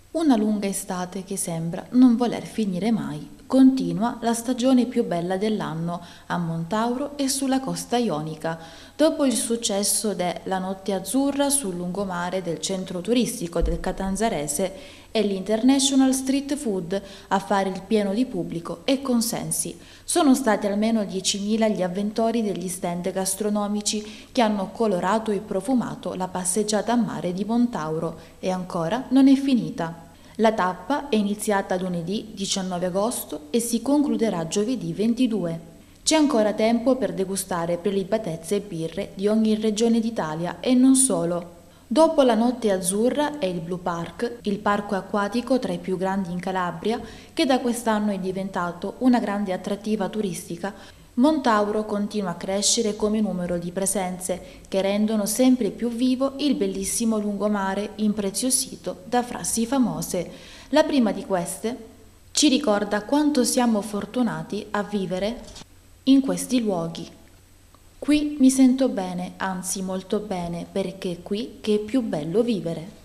Una lunga estate che sembra non voler finire mai. Continua la stagione più bella dell'anno a Montauro e sulla costa ionica. Dopo il successo de La Notte Azzurra sul lungomare del centro turistico del Catanzarese è l'International Street Food a fare il pieno di pubblico e consensi. Sono stati almeno 10.000 gli avventori degli stand gastronomici che hanno colorato e profumato la passeggiata a mare di Montauro e ancora non è finita. La tappa è iniziata lunedì 19 agosto e si concluderà giovedì 22. C'è ancora tempo per degustare prelibatezze e birre di ogni regione d'Italia e non solo. Dopo la Notte Azzurra è il Blue Park, il parco acquatico tra i più grandi in Calabria, che da quest'anno è diventato una grande attrattiva turistica. Montauro continua a crescere come numero di presenze che rendono sempre più vivo il bellissimo lungomare impreziosito da frasi famose. La prima di queste ci ricorda quanto siamo fortunati a vivere in questi luoghi. Qui mi sento bene, anzi molto bene, perché è qui che è più bello vivere.